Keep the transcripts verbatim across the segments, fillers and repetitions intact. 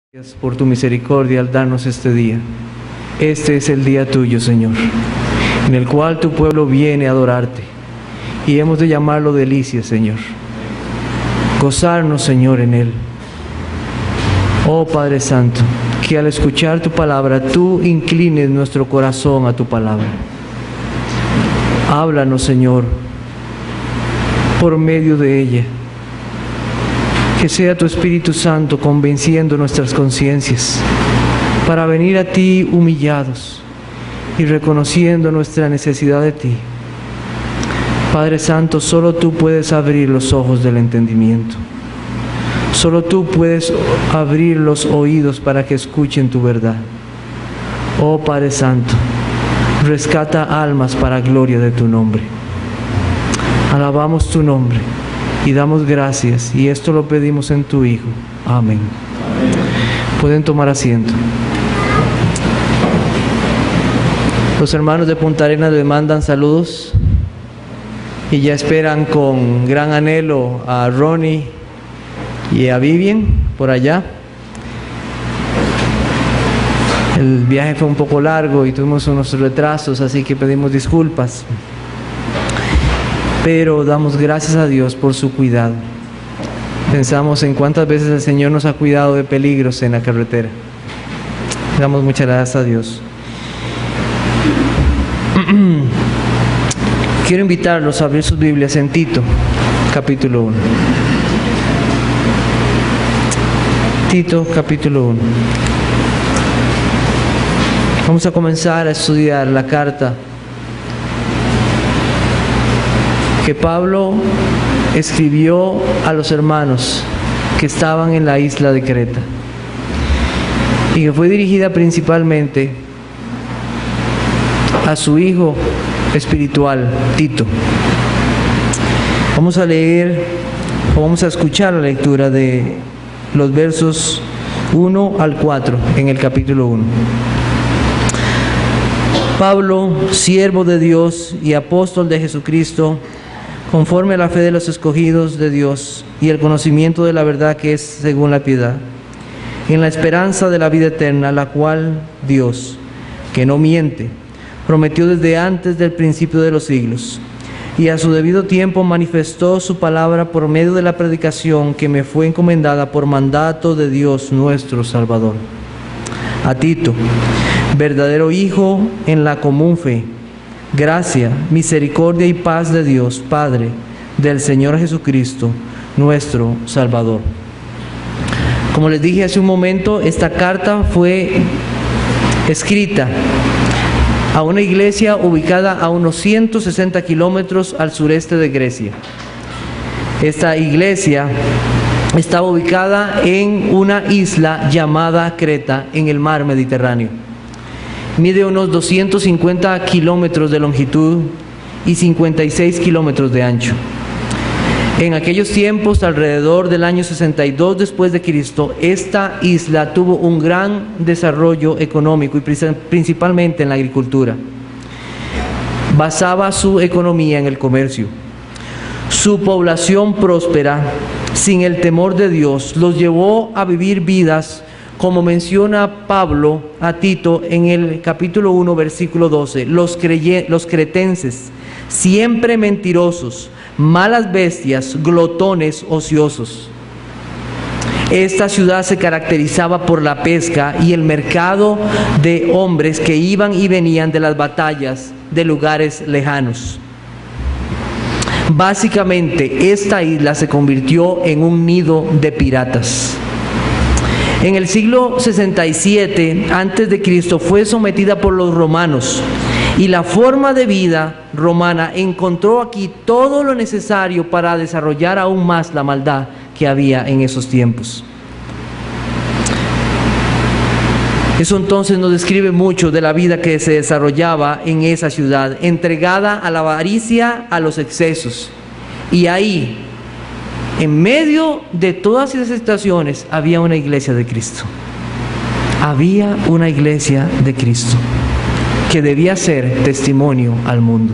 Gracias por tu misericordia al darnos este día. Este es el día tuyo, Señor, en el cual tu pueblo viene a adorarte, y hemos de llamarlo delicia, Señor. Gozarnos, Señor, en él. Oh Padre Santo, que al escuchar tu palabra, tú inclines nuestro corazón a tu palabra. Háblanos, Señor, por medio de ella. Que sea tu Espíritu Santo convenciendo nuestras conciencias para venir a ti humillados y reconociendo nuestra necesidad de ti. Padre Santo, solo tú puedes abrir los ojos del entendimiento. Solo tú puedes abrir los oídos para que escuchen tu verdad. Oh Padre Santo, rescata almas para gloria de tu nombre. Alabamos tu nombre y damos gracias, y esto lo pedimos en tu Hijo. Amén. Amén. Pueden tomar asiento. Los hermanos de Punta Arenas les mandan saludos y ya esperan con gran anhelo a Ronnie y a Vivian por allá. El viaje fue un poco largo y tuvimos unos retrasos, así que pedimos disculpas. Pero damos gracias a Dios por su cuidado. Pensamos en cuántas veces el Señor nos ha cuidado de peligros en la carretera. Damos muchas gracias a Dios. Quiero invitarlos a abrir sus Biblias en Tito, capítulo uno. Tito, capítulo uno. Vamos a comenzar a estudiar la carta que Pablo escribió a los hermanos que estaban en la isla de Creta y que fue dirigida principalmente a su hijo espiritual, Tito. Vamos a leer o vamos a escuchar la lectura de los versos uno al cuatro en el capítulo uno. Pablo, siervo de Dios y apóstol de Jesucristo, conforme a la fe de los escogidos de Dios y el conocimiento de la verdad que es según la piedad, en la esperanza de la vida eterna, la cual Dios, que no miente, prometió desde antes del principio de los siglos, y a su debido tiempo manifestó su palabra por medio de la predicación que me fue encomendada por mandato de Dios nuestro Salvador. A Tito, verdadero hijo en la común fe, gracia, misericordia y paz de Dios, Padre, del Señor Jesucristo, nuestro Salvador. Como les dije hace un momento, esta carta fue escrita a una iglesia ubicada a unos ciento sesenta kilómetros al sureste de Grecia. Esta iglesia estaba ubicada en una isla llamada Creta, en el mar Mediterráneo. Mide unos doscientos cincuenta kilómetros de longitud y cincuenta y seis kilómetros de ancho. En aquellos tiempos, alrededor del año sesenta y dos después de Cristo, esta isla tuvo un gran desarrollo económico y principalmente en la agricultura. Basaba su economía en el comercio. Su población próspera, sin el temor de Dios, los llevó a vivir vidas como menciona Pablo a Tito en el capítulo uno, versículo doce, los, creye, los cretenses, siempre mentirosos, malas bestias, glotones, ociosos. Esta ciudad se caracterizaba por la pesca y el mercado de hombres que iban y venían de las batallas de lugares lejanos. Básicamente, esta isla se convirtió en un nido de piratas. En el siglo sesenta y siete antes de Cristo fue sometida por los romanos, y la forma de vida romana encontró aquí todo lo necesario para desarrollar aún más la maldad que había en esos tiempos. Eso entonces nos describe mucho de la vida que se desarrollaba en esa ciudad, entregada a la avaricia, a los excesos. Y ahí, en medio de todas esas situaciones, había una iglesia de Cristo. Había una iglesia de Cristo que debía ser testimonio al mundo.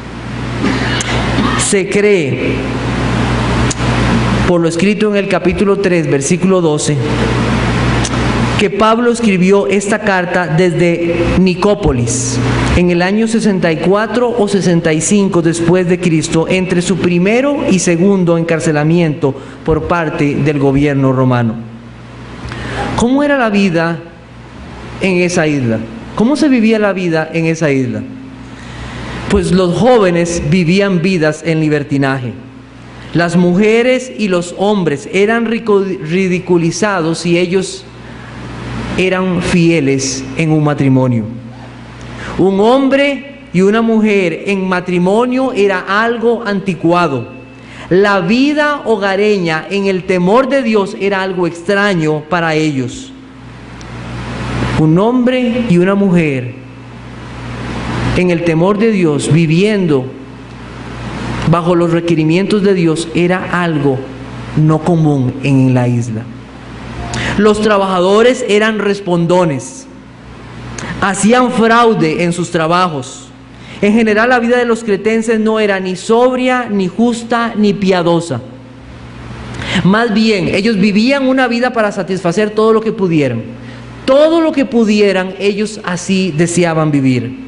Se cree, por lo escrito en el capítulo tres, versículo doce, que Pablo escribió esta carta desde Nicópolis en el año sesenta y cuatro o sesenta y cinco después de Cristo, entre su primero y segundo encarcelamiento por parte del gobierno romano. ¿Cómo era la vida en esa isla? ¿Cómo se vivía la vida en esa isla? Pues los jóvenes vivían vidas en libertinaje. Las mujeres y los hombres eran ridiculizados si ellos eran fieles en un matrimonio. Un hombre y una mujer en matrimonio era algo anticuado. La vida hogareña en el temor de Dios era algo extraño para ellos. Un hombre y una mujer en el temor de Dios, viviendo bajo los requerimientos de Dios, era algo no común en la isla. Los trabajadores eran respondones, hacían fraude en sus trabajos. En general, la vida de los cretenses no era ni sobria, ni justa, ni piadosa. Más bien, ellos vivían una vida para satisfacer todo lo que pudieran. Todo lo que pudieran, ellos así deseaban vivir.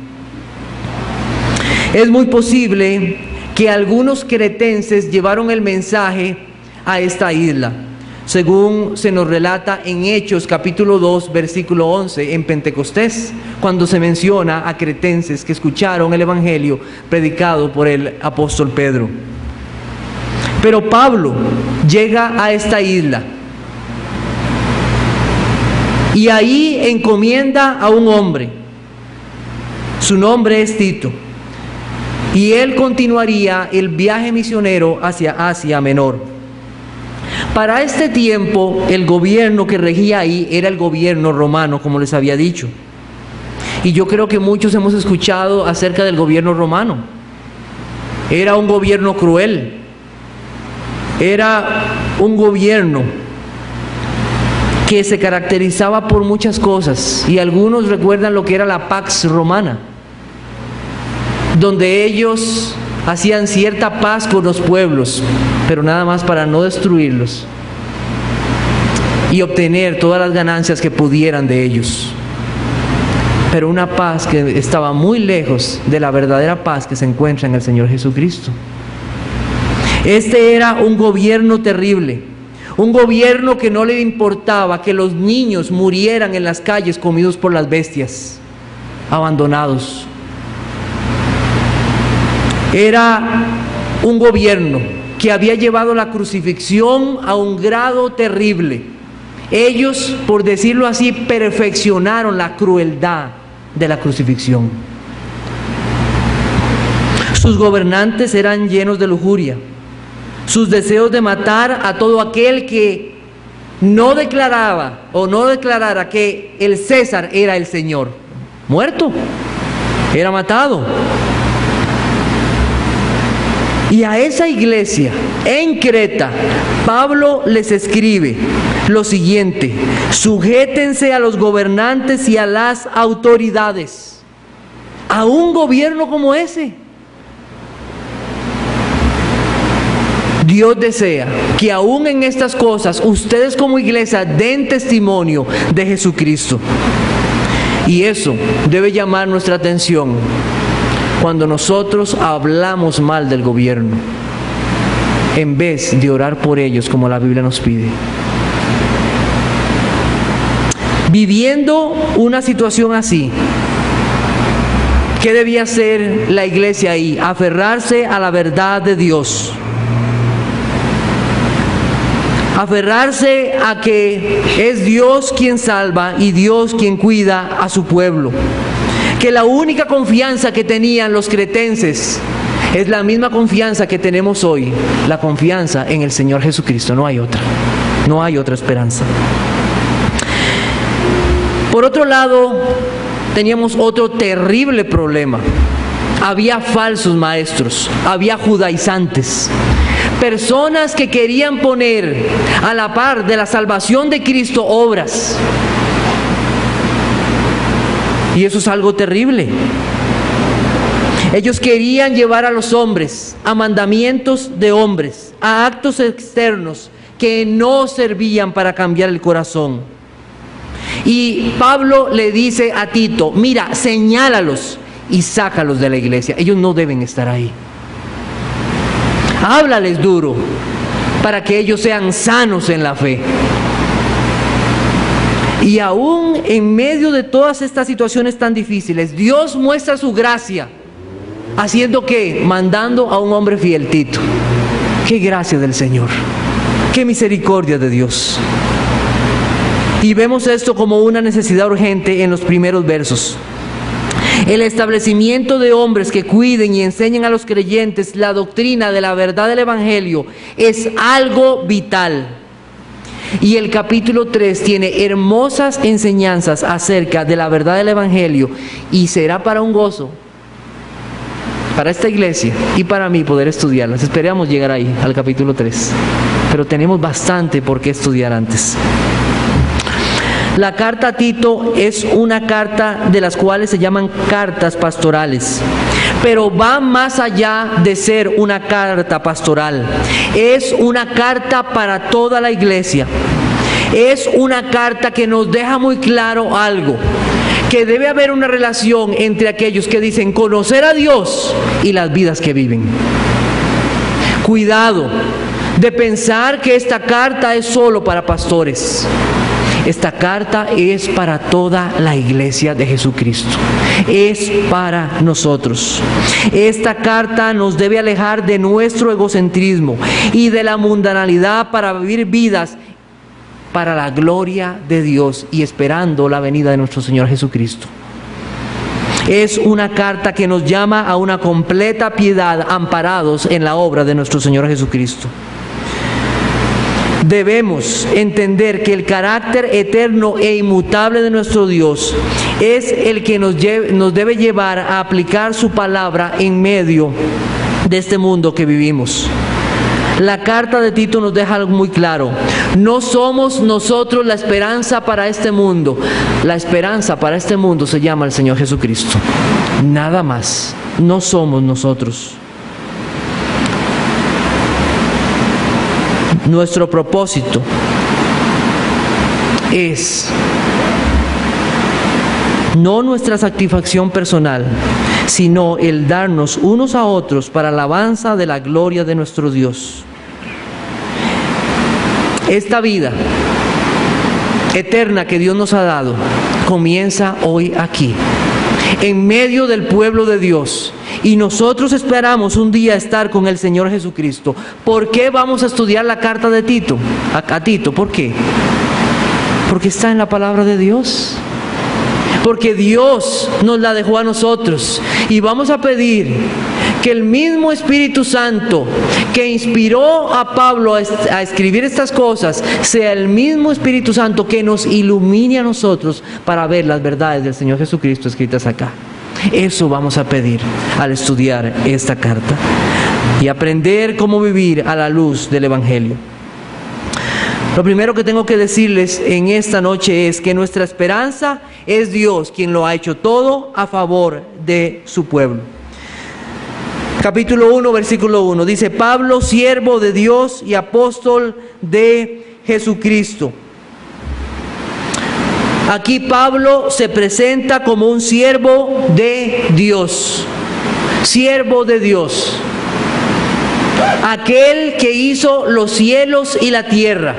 Es muy posible que algunos cretenses llevaron el mensaje a esta isla, según se nos relata en Hechos capítulo dos, versículo once, en Pentecostés, cuando se menciona a cretenses que escucharon el evangelio predicado por el apóstol Pedro. Pero Pablo llega a esta isla y ahí encomienda a un hombre. Su nombre es Tito. Y él continuaría el viaje misionero hacia Asia Menor. Para este tiempo, el gobierno que regía ahí era el gobierno romano, como les había dicho. Y yo creo que muchos hemos escuchado acerca del gobierno romano. Era un gobierno cruel. Era un gobierno que se caracterizaba por muchas cosas. Y algunos recuerdan lo que era la Pax Romana, donde ellos hacían cierta paz con los pueblos, pero nada más para no destruirlos y obtener todas las ganancias que pudieran de ellos. Pero una paz que estaba muy lejos de la verdadera paz que se encuentra en el Señor Jesucristo. Este era un gobierno terrible, un gobierno que no le importaba que los niños murieran en las calles comidos por las bestias, abandonados. Era un gobierno que había llevado la crucifixión a un grado terrible. Ellos, por decirlo así, perfeccionaron la crueldad de la crucifixión. Sus gobernantes eran llenos de lujuria. Sus deseos de matar a todo aquel que no declaraba o no declarara que el César era el Señor. Muerto, era matado. Y a esa iglesia en Creta, Pablo les escribe lo siguiente: sujétense a los gobernantes y a las autoridades. A un gobierno como ese. Dios desea que aún en estas cosas ustedes como iglesia den testimonio de Jesucristo. Y eso debe llamar nuestra atención cuando nosotros hablamos mal del gobierno, en vez de orar por ellos como la Biblia nos pide. Viviendo una situación así, ¿qué debía hacer la iglesia ahí? Aferrarse a la verdad de Dios. Aferrarse a que es Dios quien salva y Dios quien cuida a su pueblo. Que la única confianza que tenían los cretenses es la misma confianza que tenemos hoy, la confianza en el Señor Jesucristo. No hay otra, no hay otra esperanza. Por otro lado, teníamos otro terrible problema. Había falsos maestros, había judaizantes, personas que querían poner a la par de la salvación de Cristo obras. Y eso es algo terrible. Ellos querían llevar a los hombres a mandamientos de hombres, a actos externos que no servían para cambiar el corazón. Y Pablo le dice a Tito, mira, señálalos y sácalos de la iglesia. Ellos no deben estar ahí. Háblales duro para que ellos sean sanos en la fe. Y aún en medio de todas estas situaciones tan difíciles, Dios muestra su gracia. ¿Haciendo qué? Mandando a un hombre fiel, Tito. ¡Qué gracia del Señor! ¡Qué misericordia de Dios! Y vemos esto como una necesidad urgente en los primeros versos. El establecimiento de hombres que cuiden y enseñen a los creyentes la doctrina de la verdad del Evangelio es algo vital. Y el capítulo tres tiene hermosas enseñanzas acerca de la verdad del Evangelio, y será para un gozo para esta iglesia y para mí poder estudiarlas. Esperamos llegar ahí, al capítulo tres, pero tenemos bastante por qué estudiar antes. La carta a Tito es una carta de las cuales se llaman cartas pastorales, pero va más allá de ser una carta pastoral. Es una carta para toda la iglesia. Es una carta que nos deja muy claro algo, que debe haber una relación entre aquellos que dicen conocer a Dios y las vidas que viven. Cuidado de pensar que esta carta es solo para pastores. Esta carta es para toda la iglesia de Jesucristo. Es para nosotros. Esta carta nos debe alejar de nuestro egocentrismo y de la mundanalidad para vivir vidas para la gloria de Dios y esperando la venida de nuestro Señor Jesucristo. Es una carta que nos llama a una completa piedad, amparados en la obra de nuestro Señor Jesucristo. Debemos entender que el carácter eterno e inmutable de nuestro Dios es el que nos, lleve, nos debe llevar a aplicar su palabra en medio de este mundo que vivimos. La carta de Tito nos deja algo muy claro. No somos nosotros la esperanza para este mundo. La esperanza para este mundo se llama el Señor Jesucristo. Nada más. No somos nosotros. Nuestro propósito es no nuestra satisfacción personal, sino el darnos unos a otros para alabanza de la gloria de nuestro Dios. Esta vida eterna que Dios nos ha dado comienza hoy aquí, en medio del pueblo de Dios. Y nosotros esperamos un día estar con el Señor Jesucristo. ¿Por qué vamos a estudiar la carta de Tito? A, a Tito, ¿por qué? Porque está en la palabra de Dios. Porque Dios nos la dejó a nosotros. Y vamos a pedir que el mismo Espíritu Santo que inspiró a Pablo a, a escribir estas cosas, sea el mismo Espíritu Santo que nos ilumine a nosotros para ver las verdades del Señor Jesucristo escritas acá. Eso vamos a pedir al estudiar esta carta y aprender cómo vivir a la luz del Evangelio. Lo primero que tengo que decirles en esta noche es que nuestra esperanza es Dios, quien lo ha hecho todo a favor de su pueblo. Capítulo uno, versículo uno, dice: Pablo, siervo de Dios y apóstol de Jesucristo. Aquí Pablo se presenta como un siervo de Dios, siervo de Dios, aquel que hizo los cielos y la tierra,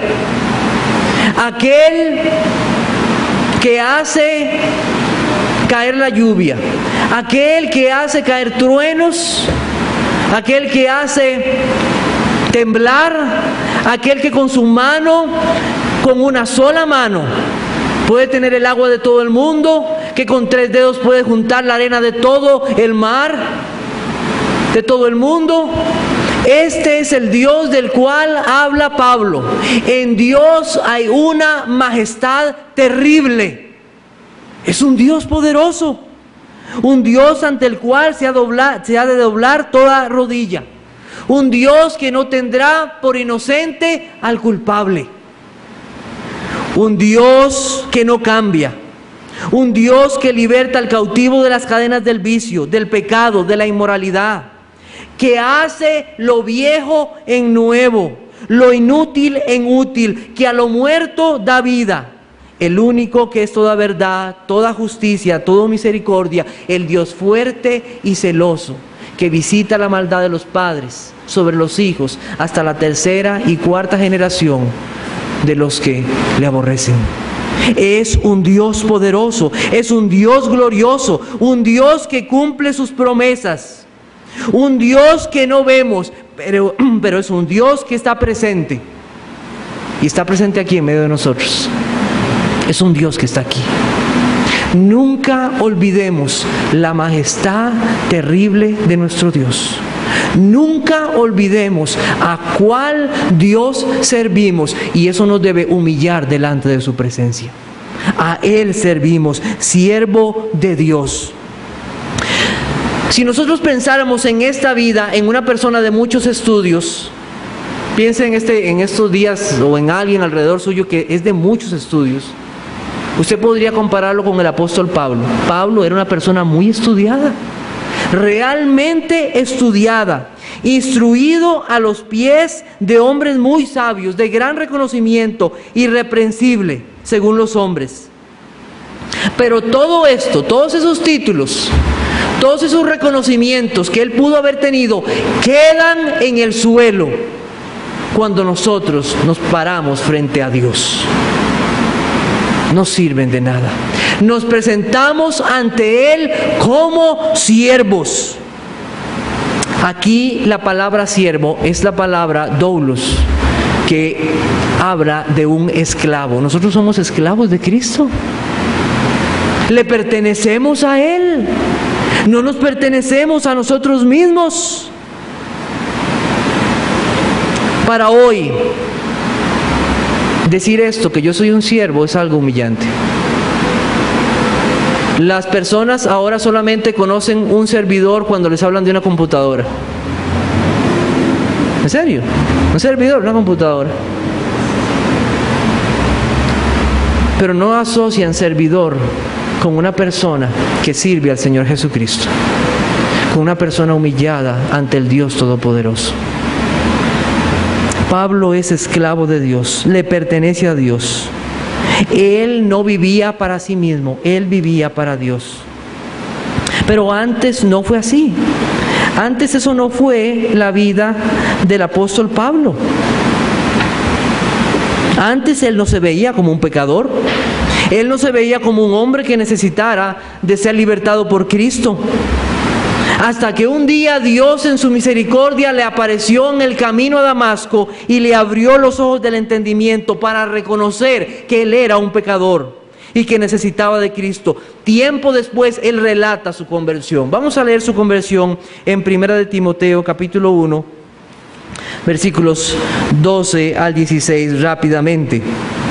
aquel que hace caer la lluvia, aquel que hace caer truenos, aquel que hace temblar, aquel que con su mano, con una sola mano, puede tener el agua de todo el mundo, que con tres dedos puede juntar la arena de todo el mar, de todo el mundo. Este es el Dios del cual habla Pablo. En Dios hay una majestad terrible. Es un Dios poderoso, un Dios ante el cual se ha, doblar, se ha de doblar toda rodilla, un Dios que no tendrá por inocente al culpable. Un Dios que no cambia, un Dios que liberta al cautivo de las cadenas del vicio, del pecado, de la inmoralidad, que hace lo viejo en nuevo, lo inútil en útil, que a lo muerto da vida el único que es toda verdad, toda justicia, toda misericordia, el Dios fuerte y celoso, que visita la maldad de los padres sobre los hijos hasta la tercera y cuarta generación de los que le aborrecen. Es un Dios poderoso, es un Dios glorioso, un Dios que cumple sus promesas, un Dios que no vemos, pero, pero es un Dios que está presente, y está presente aquí en medio de nosotros. Es un Dios que está aquí. Nunca olvidemos la majestad terrible de nuestro Dios. Nunca olvidemos a cuál Dios servimos, y eso nos debe humillar delante de su presencia. A Él servimos, siervo de Dios. Si nosotros pensáramos en esta vida, en una persona de muchos estudios, piense en, este, en estos días o en alguien alrededor suyo que es de muchos estudios, usted podría compararlo con el apóstol Pablo. Pablo era una persona muy estudiada, realmente estudiada, instruido a los pies de hombres muy sabios, de gran reconocimiento, irreprensible, según los hombres. Pero todo esto, todos esos títulos, todos esos reconocimientos que él pudo haber tenido, quedan en el suelo cuando nosotros nos paramos frente a Dios. No sirven de nada. Nos presentamos ante Él como siervos. Aquí la palabra siervo es la palabra doulos, que habla de un esclavo. Nosotros somos esclavos de Cristo. Le pertenecemos a Él. No nos pertenecemos a nosotros mismos. Para hoy, decir esto, que yo soy un siervo, es algo humillante. Las personas ahora solamente conocen un servidor cuando les hablan de una computadora. ¿En serio? Un servidor, una computadora. Pero no asocian servidor con una persona que sirve al Señor Jesucristo, con una persona humillada ante el Dios Todopoderoso. Pablo es esclavo de Dios, le pertenece a Dios. Él no vivía para sí mismo, él vivía para Dios. Pero antes no fue así. Antes eso no fue la vida del apóstol Pablo. Antes él no se veía como un pecador. Él no se veía como un hombre que necesitara de ser libertado por Cristo. Hasta que un día Dios en su misericordia le apareció en el camino a Damasco y le abrió los ojos del entendimiento para reconocer que él era un pecador y que necesitaba de Cristo. Tiempo después él relata su conversión. Vamos a leer su conversión en Primera de Timoteo capítulo uno, versículos doce al dieciséis rápidamente.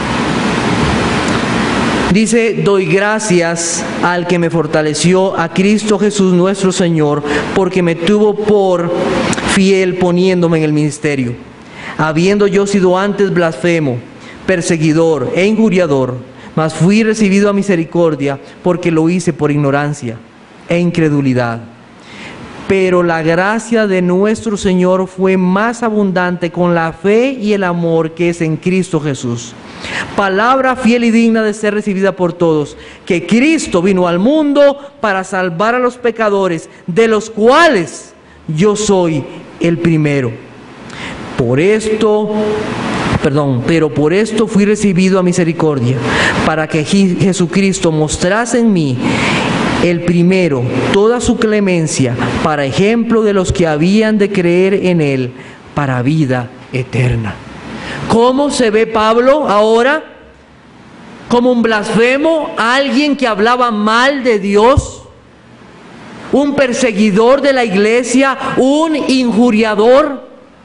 Dice: doy gracias al que me fortaleció, a Cristo Jesús nuestro Señor, porque me tuvo por fiel poniéndome en el ministerio, habiendo yo sido antes blasfemo, perseguidor e injuriador, mas fui recibido a misericordia, porque lo hice por ignorancia e incredulidad. Pero la gracia de nuestro Señor fue más abundante con la fe y el amor que es en Cristo Jesús. Palabra fiel y digna de ser recibida por todos, que Cristo vino al mundo para salvar a los pecadores, de los cuales yo soy el primero. Por esto, perdón, pero por esto fui recibido a misericordia, para que Jesucristo mostrase en mí, el primero, toda su clemencia, para ejemplo de los que habían de creer en Él, para vida eterna. ¿Cómo se ve Pablo ahora? ¿Como un blasfemo? ¿Alguien que hablaba mal de Dios? ¿Un perseguidor de la iglesia? ¿Un injuriador?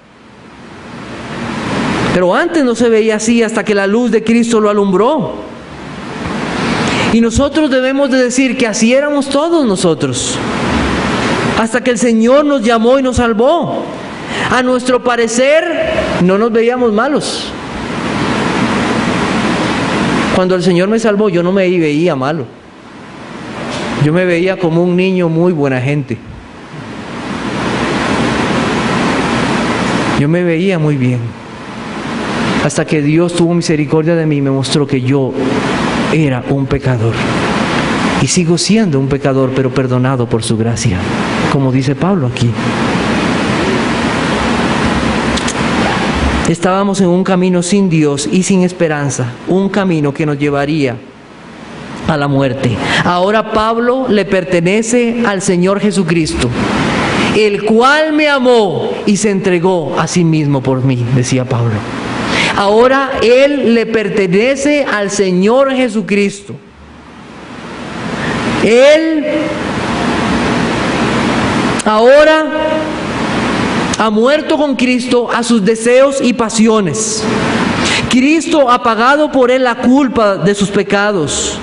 Pero antes no se veía así hasta que la luz de Cristo lo alumbró. Y nosotros debemos de decir que así éramos todos nosotros, hasta que el Señor nos llamó y nos salvó. A nuestro parecer no nos veíamos malos. Cuando el Señor me salvó, yo no me veía malo. Yo me veía como un niño muy buena gente. Yo me veía muy bien. Hasta que Dios tuvo misericordia de mí y me mostró que yo era un pecador. Y sigo siendo un pecador, pero perdonado por su gracia, como dice Pablo aquí. Estábamos en un camino sin Dios y sin esperanza, un camino que nos llevaría a la muerte. Ahora Pablo le pertenece al Señor Jesucristo, el cual me amó y se entregó a sí mismo por mí, decía Pablo. Ahora él le pertenece al Señor Jesucristo. Él ahora ha muerto con Cristo a sus deseos y pasiones. Cristo ha pagado por él la culpa de sus pecados.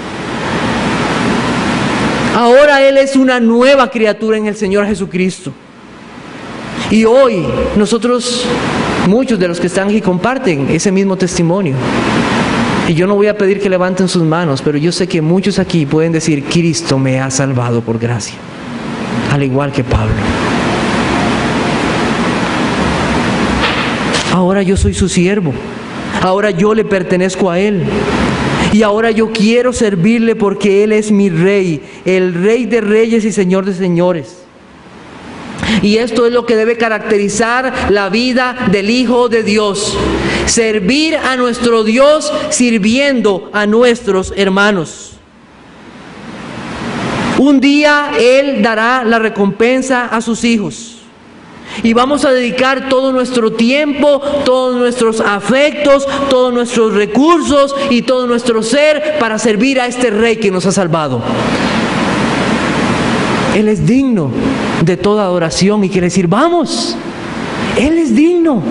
Ahora él es una nueva criatura en el Señor Jesucristo. Y hoy nosotros, muchos de los que están aquí, comparten ese mismo testimonio. Y yo no voy a pedir que levanten sus manos, pero yo sé que muchos aquí pueden decir: Cristo me ha salvado por gracia, al igual que Pablo. Ahora yo soy su siervo, ahora yo le pertenezco a Él, y ahora yo quiero servirle porque Él es mi Rey, el Rey de reyes y Señor de señores. Y esto es lo que debe caracterizar la vida del Hijo de Dios: servir a nuestro Dios sirviendo a nuestros hermanos. Un día Él dará la recompensa a sus hijos. Y vamos a dedicar todo nuestro tiempo, todos nuestros afectos, todos nuestros recursos y todo nuestro ser para servir a este Rey que nos ha salvado. Él es digno de toda adoración y quiere decir: vamos, Él es digno.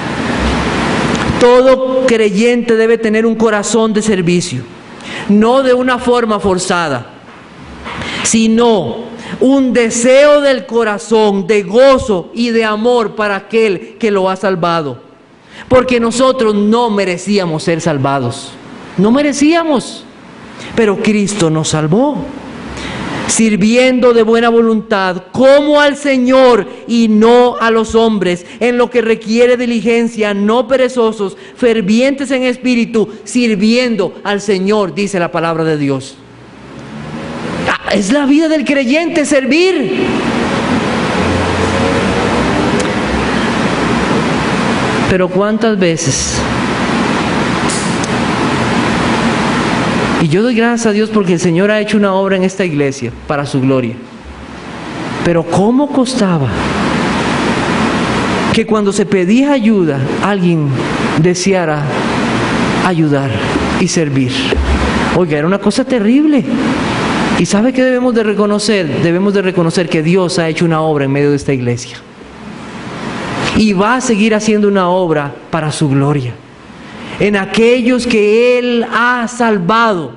Todo creyente debe tener un corazón de servicio, no de una forma forzada, sino un deseo del corazón de gozo y de amor para aquel que lo ha salvado. Porque nosotros no merecíamos ser salvados, no merecíamos, pero Cristo nos salvó, sirviendo de buena voluntad como al Señor y no a los hombres, en lo que requiere diligencia, no perezosos, fervientes en espíritu, sirviendo al Señor, dice la palabra de Dios. Es la vida del creyente, servir. Pero ¿cuántas veces? Y yo doy gracias a Dios porque el Señor ha hecho una obra en esta iglesia para su gloria. Pero ¿cómo costaba que cuando se pedía ayuda, alguien deseara ayudar y servir? Oiga, era una cosa terrible. ¿Y sabe qué debemos de reconocer? Debemos de reconocer que Dios ha hecho una obra en medio de esta iglesia. Y va a seguir haciendo una obra para su gloria, en aquellos que Él ha salvado.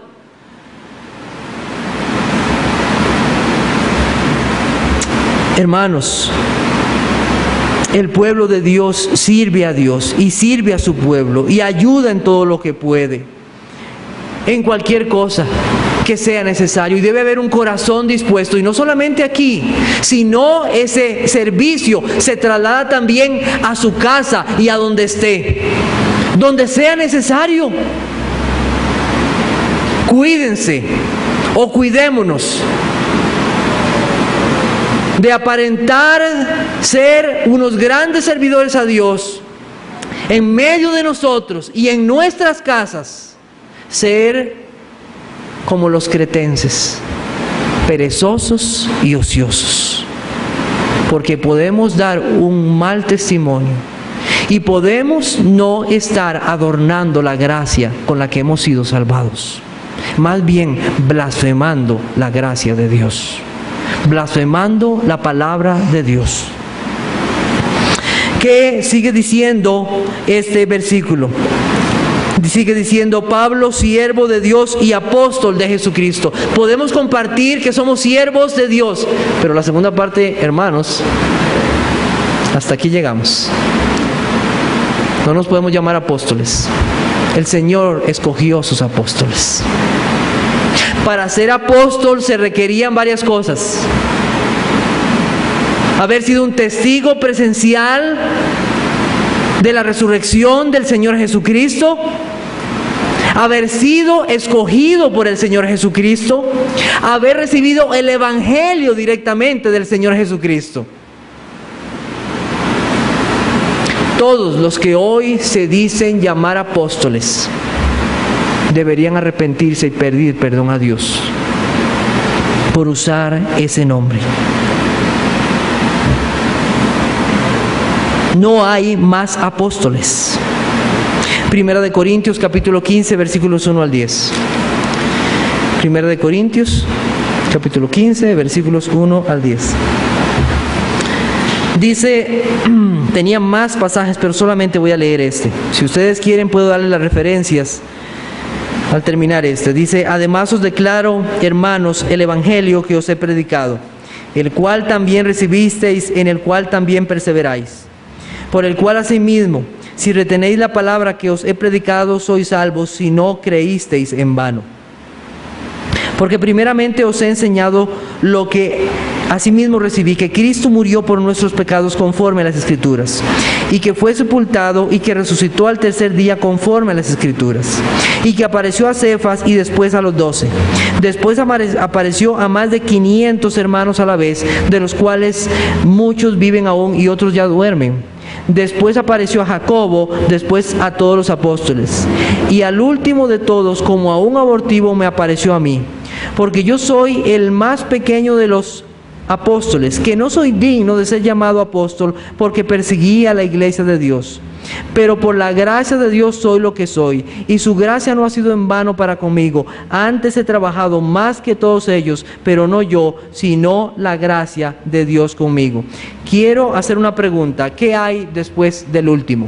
Hermanos, el pueblo de Dios sirve a Dios y sirve a su pueblo y ayuda en todo lo que puede, en cualquier cosa que sea necesario, y debe haber un corazón dispuesto, y no solamente aquí, sino ese servicio se traslada también a su casa y a donde esté, donde sea necesario. Cuídense o cuidémonos de aparentar ser unos grandes servidores a Dios en medio de nosotros y en nuestras casas, ser como los cretenses, perezosos y ociosos, porque podemos dar un mal testimonio y podemos no estar adornando la gracia con la que hemos sido salvados, más bien blasfemando la gracia de Dios, blasfemando la palabra de Dios. ¿Qué sigue diciendo este versículo? Sigue diciendo: Pablo, siervo de Dios y apóstol de Jesucristo. Podemos compartir que somos siervos de Dios, pero la segunda parte, hermanos, hasta aquí llegamos. No nos podemos llamar apóstoles. El Señor escogió sus apóstoles. Para ser apóstol se requerían varias cosas: haber sido un testigo presencial de la resurrección del Señor Jesucristo, haber sido escogido por el Señor Jesucristo, haber recibido el Evangelio directamente del Señor Jesucristo. Todos los que hoy se dicen llamar apóstoles deberían arrepentirse y pedir perdón a Dios por usar ese nombre. No hay más apóstoles. Primera de Corintios capítulo quince versículos uno al diez. Primera de Corintios capítulo quince versículos uno al diez. Dice, tenía más pasajes, pero solamente voy a leer este. Si ustedes quieren, puedo darles las referencias al terminar este. Dice, además os declaro, hermanos, el evangelio que os he predicado, el cual también recibisteis, en el cual también perseveráis, por el cual asimismo, si retenéis la palabra que os he predicado, sois salvos, si no creísteis en vano. Porque primeramente os he enseñado lo que asimismo recibí, que Cristo murió por nuestros pecados conforme a las Escrituras, y que fue sepultado y que resucitó al tercer día conforme a las Escrituras, y que apareció a Cefas y después a los doce. Después apareció a más de quinientos hermanos a la vez, de los cuales muchos viven aún y otros ya duermen. Después apareció a Jacobo, después a todos los apóstoles. Y al último de todos, como a un abortivo, me apareció a mí. Porque yo soy el más pequeño de los apóstoles, que no soy digno de ser llamado apóstol, porque perseguí a la iglesia de Dios. Pero por la gracia de Dios soy lo que soy, y su gracia no ha sido en vano para conmigo. Antes he trabajado más que todos ellos, pero no yo, sino la gracia de Dios conmigo. Quiero hacer una pregunta. ¿Qué hay después del último?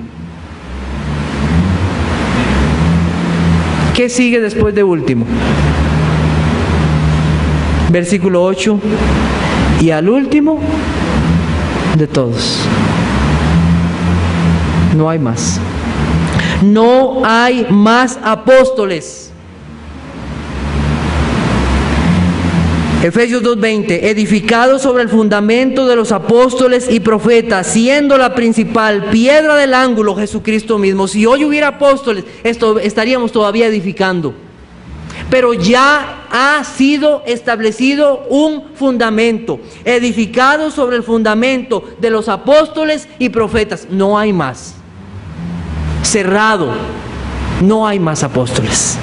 ¿Qué sigue después de último? Versículo ocho. Y al último de todos. No hay más. No hay más apóstoles. Efesios dos veinte, edificados sobre el fundamento de los apóstoles y profetas, siendo la principal piedra del ángulo Jesucristo mismo. Si hoy hubiera apóstoles, esto estaríamos todavía edificando. Pero ya ha sido establecido un fundamento, edificado sobre el fundamento de los apóstoles y profetas. No hay más. Cerrado. No hay más apóstoles.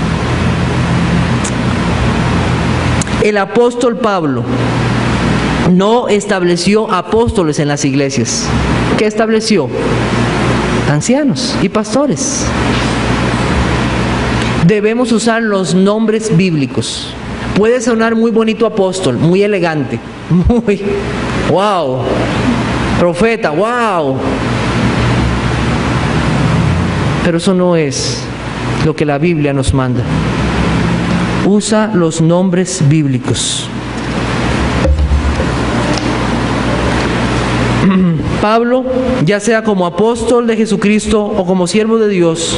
El apóstol Pablo no estableció apóstoles en las iglesias. ¿Qué estableció? Ancianos y pastores. Debemos usar los nombres bíblicos. Puede sonar muy bonito apóstol, muy elegante, muy, wow, profeta, wow. Pero eso no es lo que la Biblia nos manda. Usa los nombres bíblicos. Pablo, ya sea como apóstol de Jesucristo o como siervo de Dios,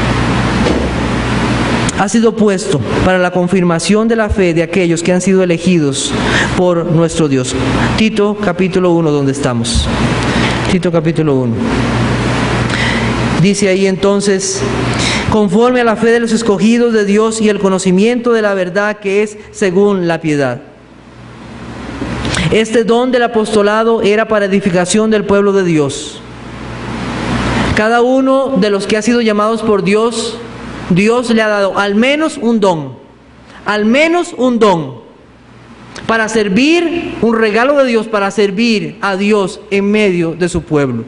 ha sido puesto para la confirmación de la fe de aquellos que han sido elegidos por nuestro Dios. Tito capítulo uno, donde estamos. Tito capítulo uno. Dice ahí entonces, conforme a la fe de los escogidos de Dios y el conocimiento de la verdad que es según la piedad. Este don del apostolado era para edificación del pueblo de Dios. Cada uno de los que ha sido llamados por Dios, Dios le ha dado al menos un don, al menos un don, para servir, un regalo de Dios para servir a Dios en medio de su pueblo.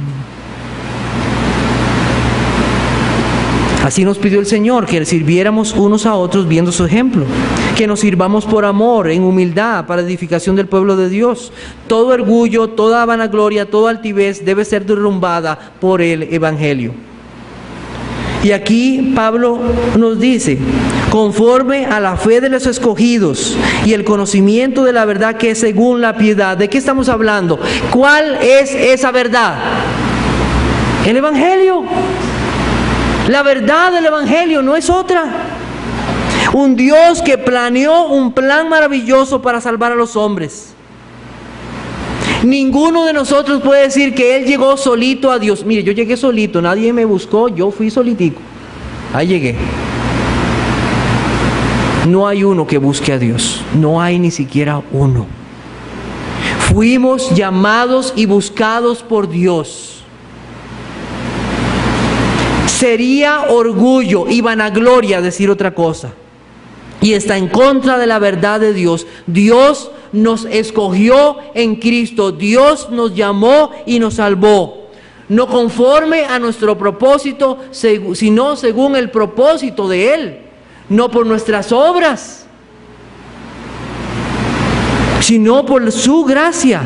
Así nos pidió el Señor, que sirviéramos unos a otros viendo su ejemplo, que nos sirvamos por amor, en humildad, para edificación del pueblo de Dios. Todo orgullo, toda vanagloria, toda altivez debe ser derrumbada por el Evangelio. Y aquí Pablo nos dice, conforme a la fe de los escogidos y el conocimiento de la verdad que es según la piedad. ¿De qué estamos hablando? ¿Cuál es esa verdad? El Evangelio. La verdad del Evangelio no es otra. Un Dios que planeó un plan maravilloso para salvar a los hombres. Ninguno de nosotros puede decir que Él llegó solito a Dios. Mire, yo llegué solito, nadie me buscó, yo fui solitico. Ahí llegué. No hay uno que busque a Dios, no hay ni siquiera uno. Fuimos llamados y buscados por Dios. Sería orgullo y vanagloria decir otra cosa. Y está en contra de la verdad de Dios. Dios nos escogió en Cristo. Dios nos llamó y nos salvó. No conforme a nuestro propósito, sino según el propósito de Él. No por nuestras obras, sino por su gracia.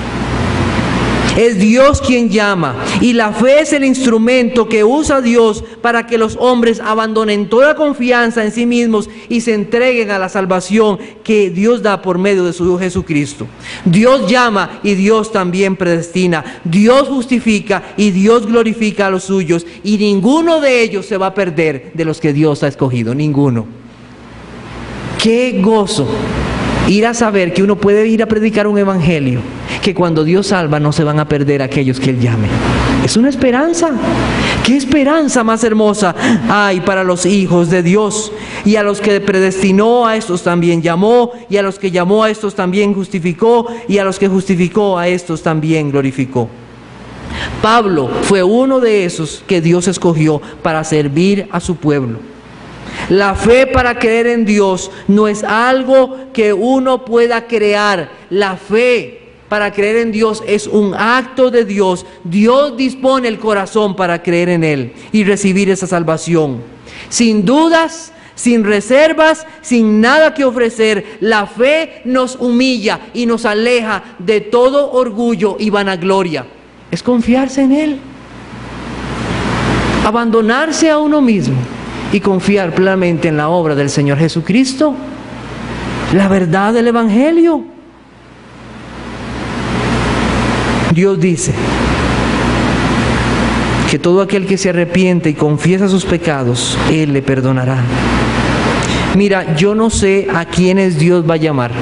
Es Dios quien llama, y la fe es el instrumento que usa Dios para que los hombres abandonen toda confianza en sí mismos y se entreguen a la salvación que Dios da por medio de su Hijo Jesucristo. Dios llama y Dios también predestina. Dios justifica y Dios glorifica a los suyos, y ninguno de ellos se va a perder de los que Dios ha escogido, ninguno. ¡Qué gozo! Ir a saber que uno puede ir a predicar un evangelio, que cuando Dios salva no se van a perder aquellos que Él llame. Es una esperanza. ¡Qué esperanza más hermosa hay para los hijos de Dios! Y a los que predestinó, a estos también llamó, y a los que llamó, a estos también justificó, y a los que justificó, a estos también glorificó. Pablo fue uno de esos que Dios escogió para servir a su pueblo. La fe para creer en Dios no es algo que uno pueda crear. La fe para creer en Dios es un acto de Dios. Dios dispone el corazón para creer en Él y recibir esa salvación. Sin dudas, sin reservas, sin nada que ofrecer, la fe nos humilla y nos aleja de todo orgullo y vanagloria. Es confiarse en Él, abandonarse a uno mismo y confiar plenamente en la obra del Señor Jesucristo, la verdad del Evangelio. Dios dice que todo aquel que se arrepiente y confiesa sus pecados, Él le perdonará. Mira, yo no sé a quiénes Dios va a llamar.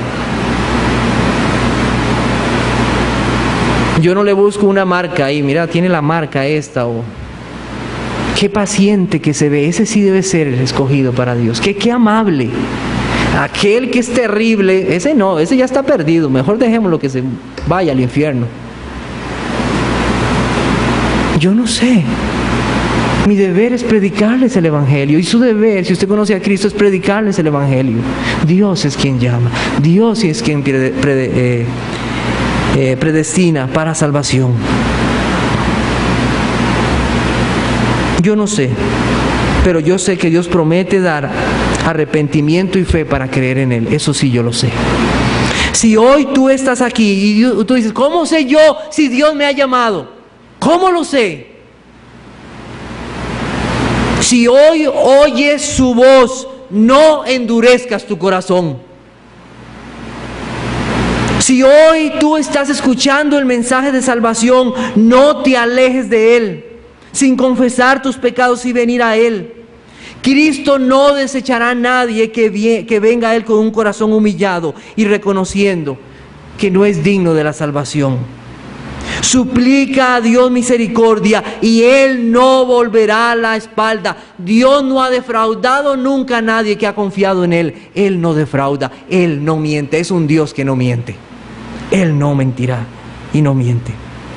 Yo no le busco una marca ahí, mira, tiene la marca esta, o qué paciente que se ve, ese sí debe ser el escogido para Dios. Qué, qué amable. Aquel que es terrible, ese no, ese ya está perdido. Mejor dejémoslo que se vaya al infierno. Yo no sé. Mi deber es predicarles el Evangelio. Y su deber, si usted conoce a Cristo, es predicarles el Evangelio. Dios es quien llama. Dios es quien prede, prede, eh, eh, predestina para salvación. Yo no sé, pero yo sé que Dios promete dar arrepentimiento y fe para creer en Él. Eso sí yo lo sé. Si hoy tú estás aquí y tú dices, ¿cómo sé yo si Dios me ha llamado? ¿Cómo lo sé? Si hoy oyes su voz, no endurezcas tu corazón. Si hoy tú estás escuchando el mensaje de salvación, no te alejes de Él, sin confesar tus pecados y venir a Él. Cristo no desechará a nadie que, vie, que venga a Él con un corazón humillado y reconociendo que no es digno de la salvación. Suplica a Dios misericordia y Él no volverá la espalda. Dios no ha defraudado nunca a nadie que ha confiado en Él. Él no defrauda, Él no miente. Es un Dios que no miente. Él no mentirá y no miente.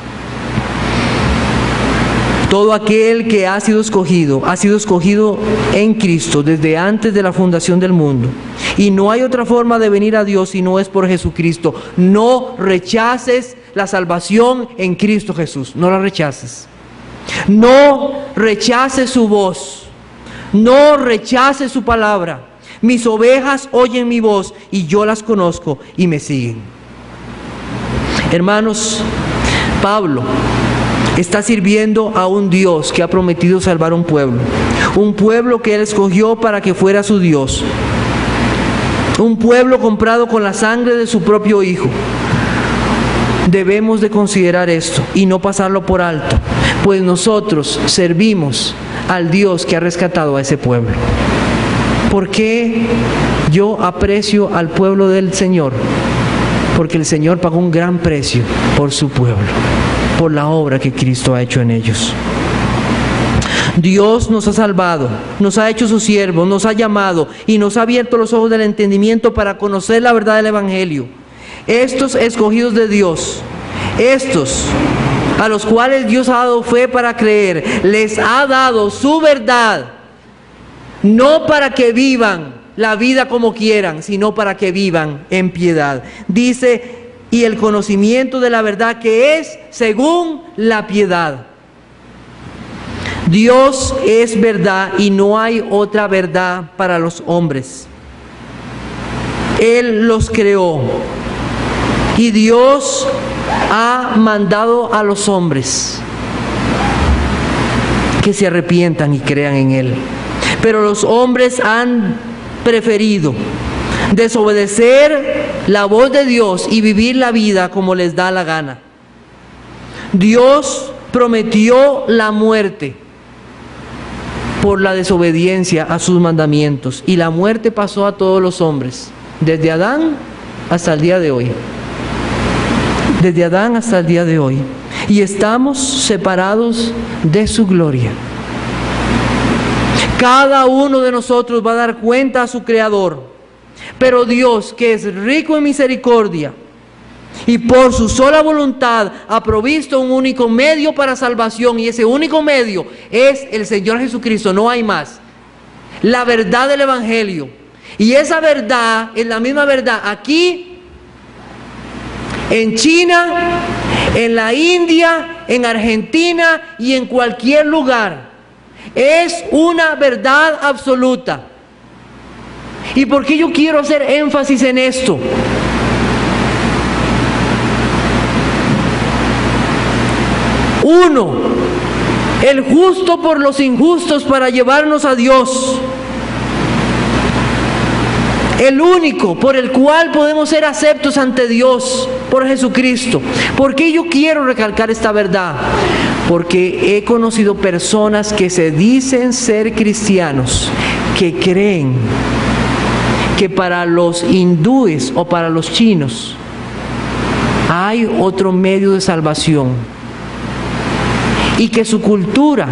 Todo aquel que ha sido escogido, ha sido escogido en Cristo desde antes de la fundación del mundo. Y no hay otra forma de venir a Dios si no es por Jesucristo. No rechaces la salvación en Cristo Jesús. No la rechaces. No rechaces su voz. No rechaces su palabra. Mis ovejas oyen mi voz y yo las conozco y me siguen. Hermanos, Pablo está sirviendo a un Dios que ha prometido salvar un pueblo. Un pueblo que Él escogió para que fuera su Dios. Un pueblo comprado con la sangre de su propio Hijo. Debemos de considerar esto y no pasarlo por alto, pues nosotros servimos al Dios que ha rescatado a ese pueblo. ¿Por qué yo aprecio al pueblo del Señor? Porque el Señor pagó un gran precio por su pueblo, por la obra que Cristo ha hecho en ellos. Dios nos ha salvado, nos ha hecho sus siervos, nos ha llamado y nos ha abierto los ojos del entendimiento para conocer la verdad del Evangelio. Estos escogidos de Dios, estos a los cuales Dios ha dado fe para creer, les ha dado su verdad, no para que vivan la vida como quieran, sino para que vivan en piedad. Dice, y el conocimiento de la verdad que es según la piedad. Dios es verdad y no hay otra verdad para los hombres. Él los creó y Dios ha mandado a los hombres que se arrepientan y crean en Él. Pero los hombres han preferido desobedecer la voz de Dios y vivir la vida como les da la gana. Dios prometió la muerte por la desobediencia a sus mandamientos, y la muerte pasó a todos los hombres, desde Adán hasta el día de hoy. Desde Adán hasta el día de hoy. Y estamos separados de su gloria. Cada uno de nosotros va a dar cuenta a su Creador. Pero Dios, que es rico en misericordia y por su sola voluntad ha provisto un único medio para salvación, y ese único medio es el Señor Jesucristo, no hay más. La verdad del Evangelio. Y esa verdad es la misma verdad aquí, en China, en la India, en Argentina y en cualquier lugar. Es una verdad absoluta. ¿Y por qué yo quiero hacer énfasis en esto? Uno, el justo por los injustos para llevarnos a Dios. El único por el cual podemos ser aceptos ante Dios, por Jesucristo. ¿Por qué yo quiero recalcar esta verdad? Porque he conocido personas que se dicen ser cristianos, que creen que para los hindúes o para los chinos hay otro medio de salvación, y que su cultura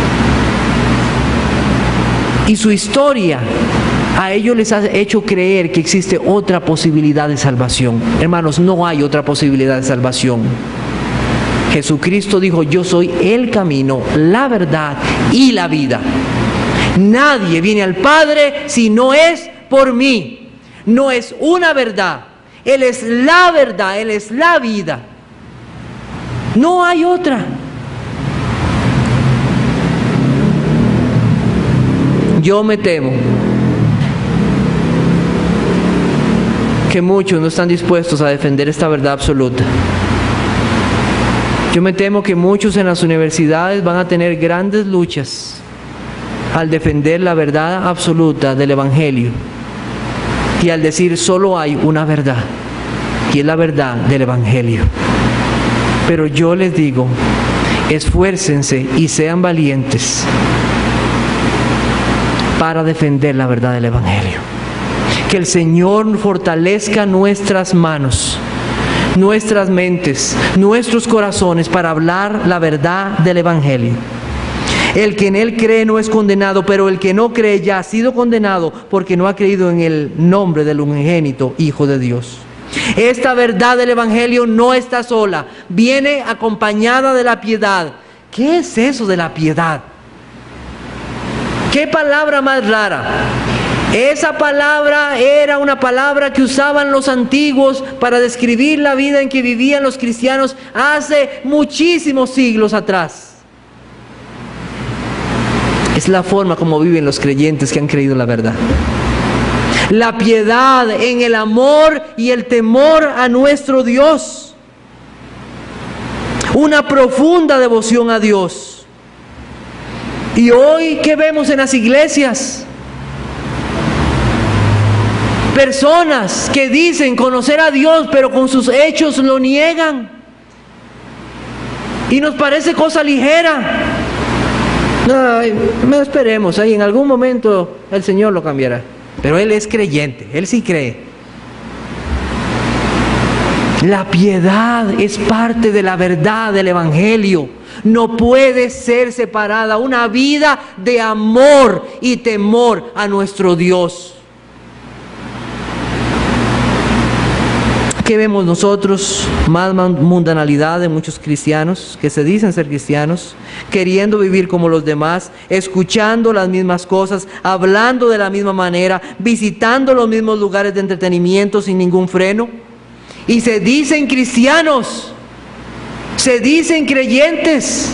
y su historia a ellos les ha hecho creer que existe otra posibilidad de salvación. Hermanos, no hay otra posibilidad de salvación. Jesucristo dijo: yo soy el camino, la verdad y la vida. Nadie viene al Padre si no es por mí. No es una verdad. Él es la verdad, Él es la vida. No hay otra. Yo me temo que muchos no están dispuestos a defender esta verdad absoluta. Yo me temo que muchos en las universidades van a tener grandes luchas al defender la verdad absoluta del Evangelio y al decir solo hay una verdad, y es la verdad del Evangelio. Pero yo les digo, esfuércense y sean valientes para defender la verdad del Evangelio. Que el Señor fortalezca nuestras manos, nuestras mentes, nuestros corazones para hablar la verdad del Evangelio. El que en Él cree no es condenado, pero el que no cree ya ha sido condenado porque no ha creído en el nombre del unigénito Hijo de Dios. Esta verdad del Evangelio no está sola, viene acompañada de la piedad. ¿Qué es eso de la piedad? ¿Qué palabra más rara? Esa palabra era una palabra que usaban los antiguos para describir la vida en que vivían los cristianos hace muchísimos siglos atrás. Es la forma como viven los creyentes que han creído la verdad. La piedad en el amor y el temor a nuestro Dios. Una profunda devoción a Dios. Y hoy, ¿qué vemos en las iglesias? Personas que dicen conocer a Dios, pero con sus hechos lo niegan. Y nos parece cosa ligera. Ay, no esperemos, ahí en algún momento el Señor lo cambiará. Pero Él es creyente, Él sí cree. La piedad es parte de la verdad del Evangelio. no puede ser separada. Una vida de amor y temor a nuestro Dios. ¿Qué vemos nosotros? Más mundanalidad de muchos cristianos que se dicen ser cristianos, queriendo vivir como los demás, escuchando las mismas cosas, hablando de la misma manera, visitando los mismos lugares de entretenimiento sin ningún freno. Y se dicen cristianos, se dicen creyentes.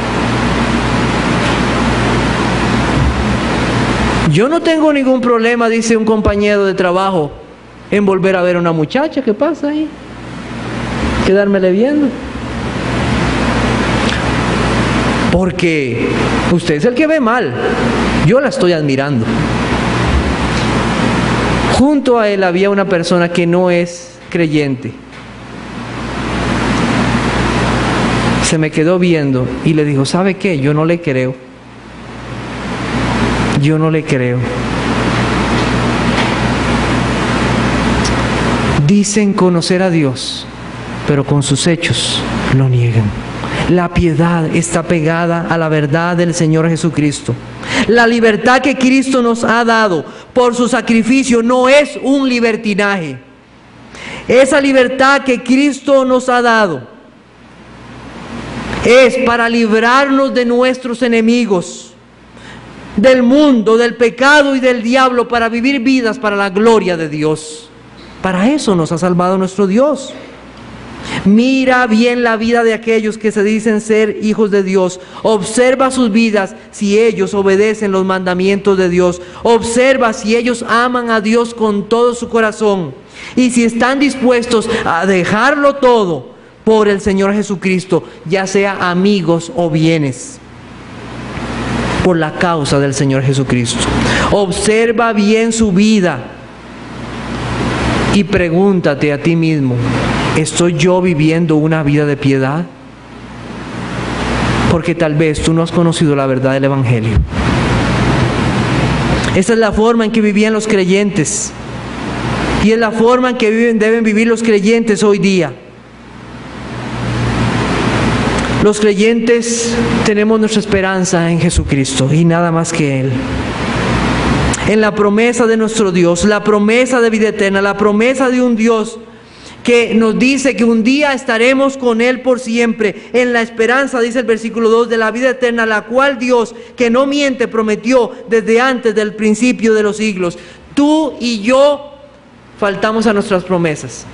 Yo no tengo ningún problema, dice un compañero de trabajo, en volver a ver a una muchacha. ¿Qué pasa ahí? Quedármele viendo. Porque usted es el que ve mal. Yo la estoy admirando. Junto a él había una persona que no es creyente. Se me quedó viendo y le dijo, ¿sabe qué? Yo no le creo. Yo no le creo. Dicen conocer a Dios, pero con sus hechos lo niegan. La piedad está pegada a la verdad del Señor Jesucristo. La libertad que Cristo nos ha dado por su sacrificio no es un libertinaje. Esa libertad que Cristo nos ha dado es para librarnos de nuestros enemigos, del mundo, del pecado y del diablo, para vivir vidas para la gloria de Dios. Para eso nos ha salvado nuestro Dios. Mira bien la vida de aquellos que se dicen ser hijos de Dios. Observa sus vidas si ellos obedecen los mandamientos de Dios. Observa si ellos aman a Dios con todo su corazón. Y si están dispuestos a dejarlo todo por el Señor Jesucristo, ya sea amigos o bienes, por la causa del Señor Jesucristo. Observa bien su vida. Y pregúntate a ti mismo, ¿estoy yo viviendo una vida de piedad? Porque tal vez tú no has conocido la verdad del Evangelio. Esa es la forma en que vivían los creyentes. Y es la forma en que viven, deben vivir los creyentes hoy día. Los creyentes tenemos nuestra esperanza en Jesucristo y nada más que Él. En la promesa de nuestro Dios, la promesa de vida eterna, la promesa de un Dios que nos dice que un día estaremos con Él por siempre, en la esperanza, dice el versículo dos, de la vida eterna, la cual Dios, que no miente, prometió desde antes del principio de los siglos. Tú y yo faltamos a nuestras promesas.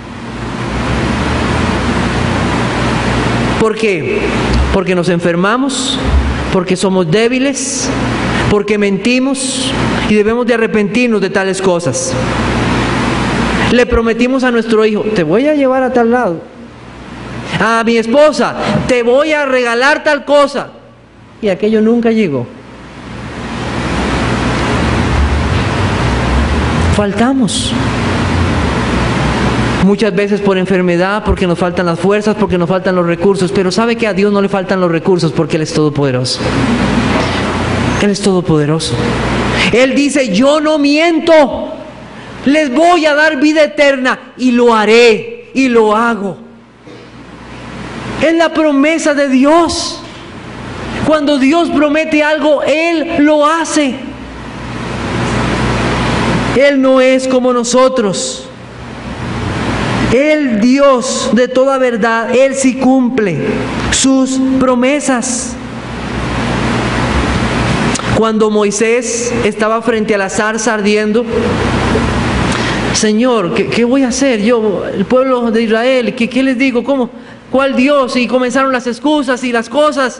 ¿Por qué? Porque nos enfermamos, porque somos débiles, porque mentimos y debemos de arrepentirnos de tales cosas. Le prometimos a nuestro hijo, te voy a llevar a tal lado. A mi esposa, te voy a regalar tal cosa. Y aquello nunca llegó. Faltamos. Muchas veces por enfermedad, porque nos faltan las fuerzas, porque nos faltan los recursos. Pero sabe que a Dios no le faltan los recursos porque Él es todopoderoso. Él es todopoderoso. Él dice, yo no miento. Les voy a dar vida eterna y lo haré y lo hago. Es la promesa de Dios. Cuando Dios promete algo, Él lo hace. Él no es como nosotros. El Dios de toda verdad, Él sí cumple sus promesas. Cuando Moisés estaba frente a la zarza ardiendo, Señor, ¿qué, qué voy a hacer yo? El pueblo de Israel, ¿qué, qué les digo? ¿Cómo? ¿Cuál Dios? Y comenzaron las excusas y las cosas.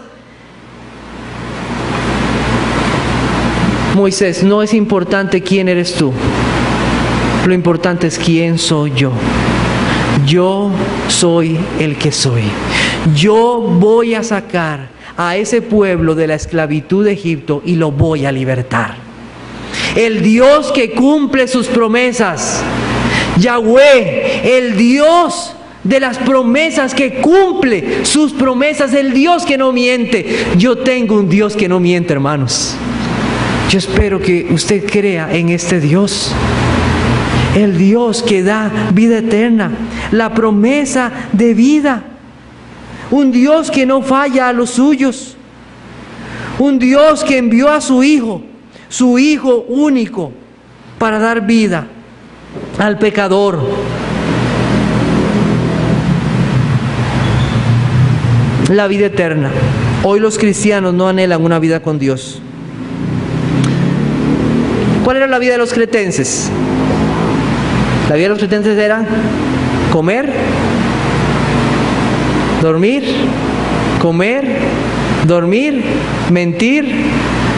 Moisés, no es importante quién eres tú. Lo importante es quién soy yo. Yo soy el que soy. Yo voy a sacar a ese pueblo de la esclavitud de Egipto y lo voy a libertar. El Dios que cumple sus promesas, Yahweh, el Dios de las promesas, que cumple sus promesas, el Dios que no miente. Yo tengo un Dios que no miente, hermanos. Yo espero que usted crea en este Dios, el Dios que da vida eterna, la promesa de vida. un Dios que no falla a los suyos, un Dios que envió a su Hijo, su Hijo único, para dar vida al pecador. La vida eterna. Hoy los cristianos no anhelan una vida con Dios. ¿Cuál era la vida de los cretenses? La vida de los cretenses era comer, dormir, comer, dormir, mentir,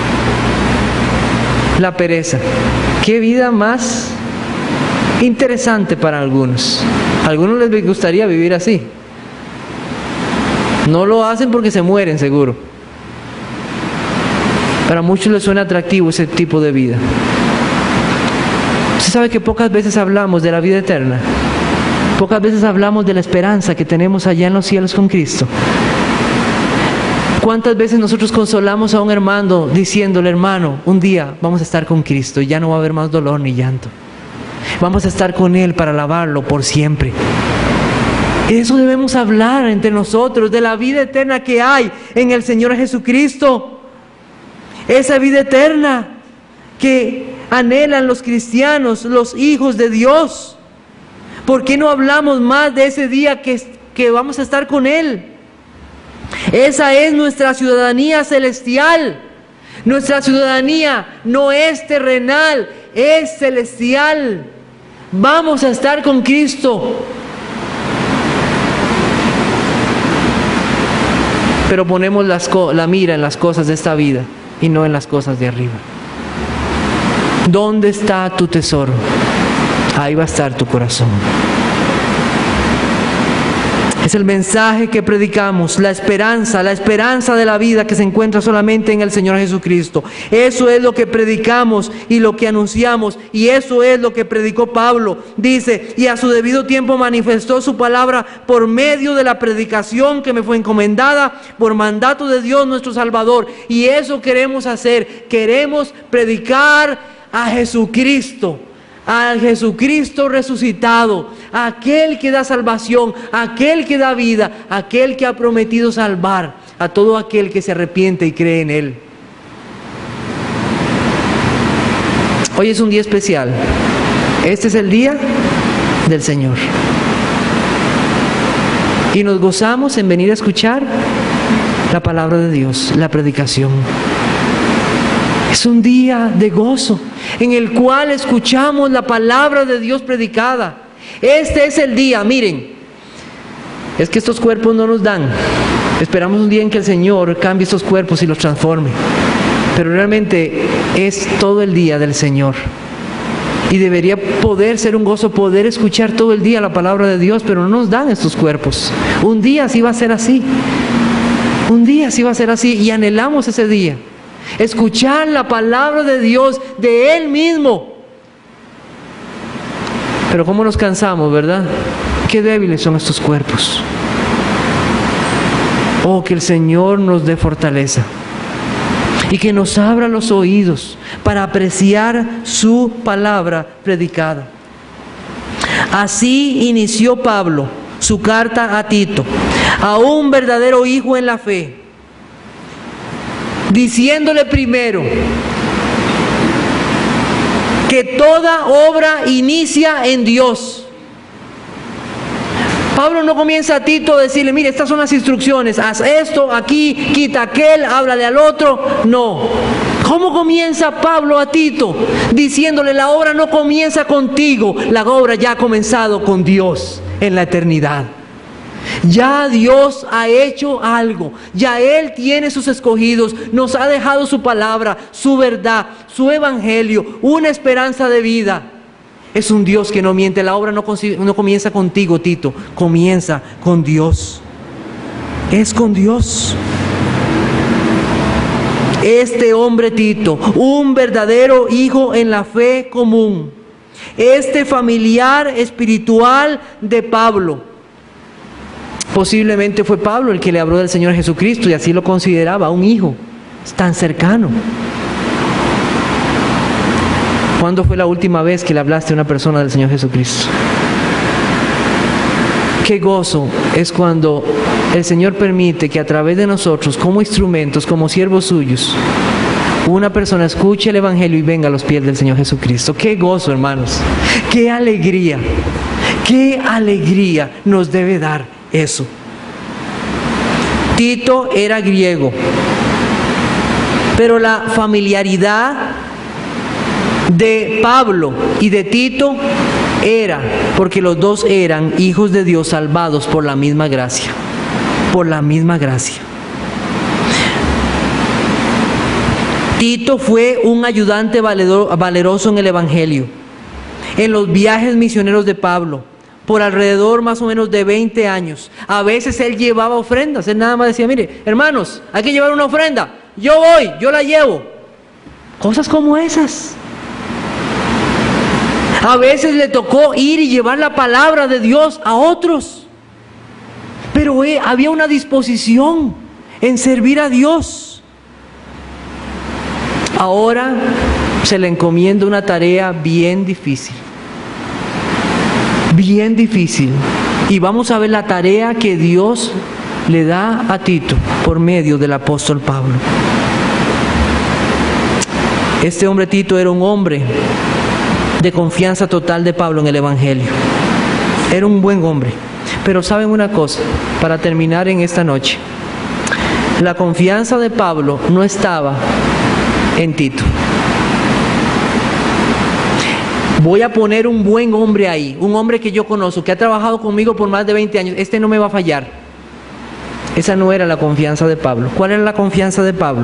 la pereza. Qué vida más interesante para algunos. A algunos les gustaría vivir así. No lo hacen porque se mueren, seguro. Para muchos les suena atractivo ese tipo de vida. Usted sabe que pocas veces hablamos de la vida eterna. Pocas veces hablamos de la esperanza que tenemos allá en los cielos con Cristo. ¿Cuántas veces nosotros consolamos a un hermano diciéndole, hermano, un día vamos a estar con Cristo y ya no va a haber más dolor ni llanto? Vamos a estar con Él para alabarlo por siempre. Eso debemos hablar entre nosotros, de la vida eterna que hay en el Señor Jesucristo. Esa vida eterna que anhelan los cristianos, los hijos de Dios. ¿Por qué no hablamos más de ese día que, que vamos a estar con Él? Esa es nuestra ciudadanía celestial. Nuestra ciudadanía no es terrenal, es celestial. Vamos a estar con Cristo. Pero ponemos las la mira en las cosas de esta vida y no en las cosas de arriba. ¿Dónde está tu tesoro? Ahí va a estar tu corazón. Es el mensaje que predicamos, la esperanza, la esperanza de la vida que se encuentra solamente en el Señor Jesucristo. Eso es lo que predicamos y lo que anunciamos, y eso es lo que predicó Pablo. Dice, y a su debido tiempo manifestó su palabra por medio de la predicación que me fue encomendada por mandato de Dios nuestro Salvador. Y eso queremos hacer, queremos predicar a Jesucristo. Al Jesucristo resucitado, aquel que da salvación, aquel que da vida, aquel que ha prometido salvar a todo aquel que se arrepiente y cree en Él. Hoy es un día especial. Este es el día del Señor. Y nos gozamos en venir a escuchar la palabra de Dios, la predicación. Es un día de gozo en el cual escuchamos la palabra de Dios predicada. Este es el día, miren, es que estos cuerpos no nos dan. Esperamos un día en que el Señor cambie estos cuerpos y los transforme. Pero realmente es todo el día del Señor. Y debería poder ser un gozo poder escuchar todo el día la palabra de Dios, pero no nos dan estos cuerpos. Un día sí va a ser así. Un día sí va a ser así y anhelamos ese día. Escuchar la palabra de Dios, de Él mismo. Pero cómo nos cansamos, ¿verdad? Qué débiles son estos cuerpos. Oh, que el Señor nos dé fortaleza y que nos abra los oídos para apreciar su palabra predicada. Así inició Pablo su carta a Tito, a un verdadero hijo en la fe, diciéndole primero que toda obra inicia en Dios. Pablo no comienza a Tito a decirle, mire, estas son las instrucciones, haz esto, aquí, quita aquel, háblale al otro. No. ¿Cómo comienza Pablo a Tito? Diciéndole, la obra no comienza contigo, la obra ya ha comenzado con Dios en la eternidad. Ya Dios ha hecho algo, ya Él tiene sus escogidos, nos ha dejado su palabra, su verdad, su evangelio, una esperanza de vida. Es un Dios que no miente, la obra no, no comienza contigo, Tito, comienza con Dios. Es con Dios. Este hombre Tito, un verdadero hijo en la fe común, este familiar espiritual de Pablo. Posiblemente fue Pablo el que le habló del Señor Jesucristo y así lo consideraba un hijo tan cercano. ¿Cuándo fue la última vez que le hablaste a una persona del Señor Jesucristo? Qué gozo es cuando el Señor permite que a través de nosotros, como instrumentos, como siervos suyos, una persona escuche el Evangelio y venga a los pies del Señor Jesucristo. Qué gozo, hermanos. Qué alegría. Qué alegría nos debe dar eso. Tito era griego, pero la familiaridad de Pablo y de Tito era porque los dos eran hijos de Dios salvados por la misma gracia, por la misma gracia. Tito fue un ayudante valeroso en el Evangelio, en los viajes misioneros de Pablo, por alrededor más o menos de veinte años. A veces él llevaba ofrendas, él nada más decía, mire, hermanos, hay que llevar una ofrenda, yo voy, yo la llevo. Cosas como esas. A veces le tocó ir y llevar la palabra de Dios a otros, pero eh, había una disposición en servir a Dios. Ahora se le encomienda una tarea bien difícil, bien difícil, y vamos a ver la tarea que Dios le da a Tito por medio del apóstol Pablo. Este hombre Tito era un hombre de confianza total de Pablo en el Evangelio. Era un buen hombre. Pero saben una cosa, para terminar en esta noche, la confianza de Pablo no estaba en Tito. Voy a poner un buen hombre ahí, un hombre que yo conozco, que ha trabajado conmigo por más de veinte años, este no me va a fallar. Esa no era la confianza de Pablo. ¿Cuál era la confianza de Pablo?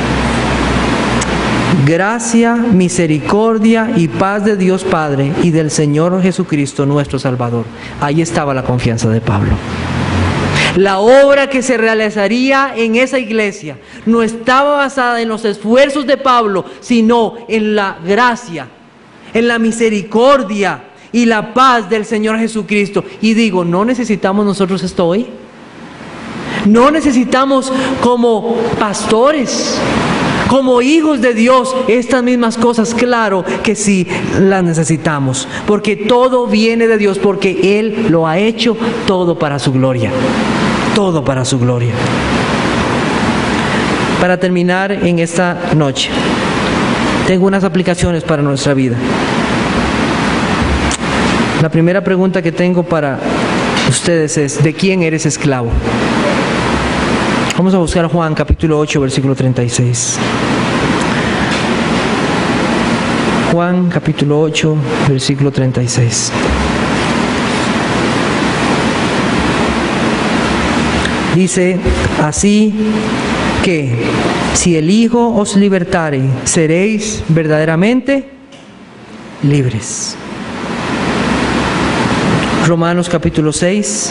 Gracia, misericordia y paz de Dios Padre y del Señor Jesucristo nuestro Salvador. Ahí estaba la confianza de Pablo. La obra que se realizaría en esa iglesia no estaba basada en los esfuerzos de Pablo, sino en la gracia, en la misericordia y la paz del Señor Jesucristo. Y digo, ¿no necesitamos nosotros esto hoy? ¿No necesitamos como pastores, como hijos de Dios, estas mismas cosas? Claro que sí las necesitamos, porque todo viene de Dios, porque Él lo ha hecho todo para su gloria, todo para su gloria. Para terminar en esta noche, tengo unas aplicaciones para nuestra vida. La primera pregunta que tengo para ustedes es, ¿de quién eres esclavo? Vamos a buscar Juan capítulo ocho, versículo treinta y seis. Juan capítulo ocho, versículo treinta y seis. Dice, así que si el Hijo os libertare, seréis verdaderamente libres. Romanos capítulo seis,